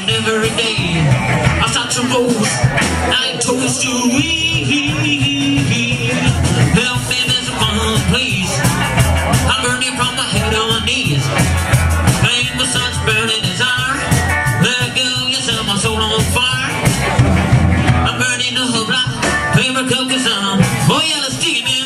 and every day. I start to rose, I toast to help me, Mr. Fun, please. I'm burning from my head to my knees. Pain with such burning desire. Let go, you set my soul on fire. I'm burning the hook like favorite cookies on. Oh yeah, let's dig it, man.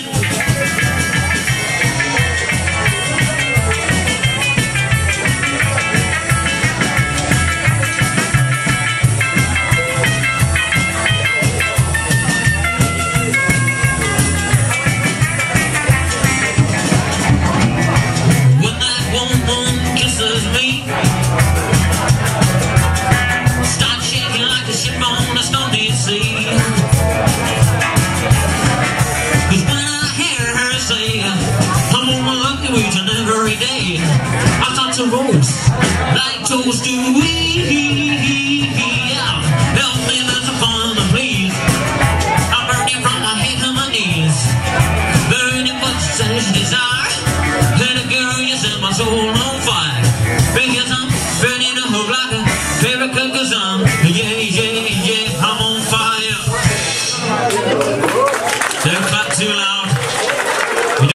Rose, like toast to help me, Mr. Fun, please. I'm burning from my head to my knees, burning for such desire. Little girl, you set my soul on fire, because I'm burning a hook like a favorite cookies on. Yeah, yeah, yeah.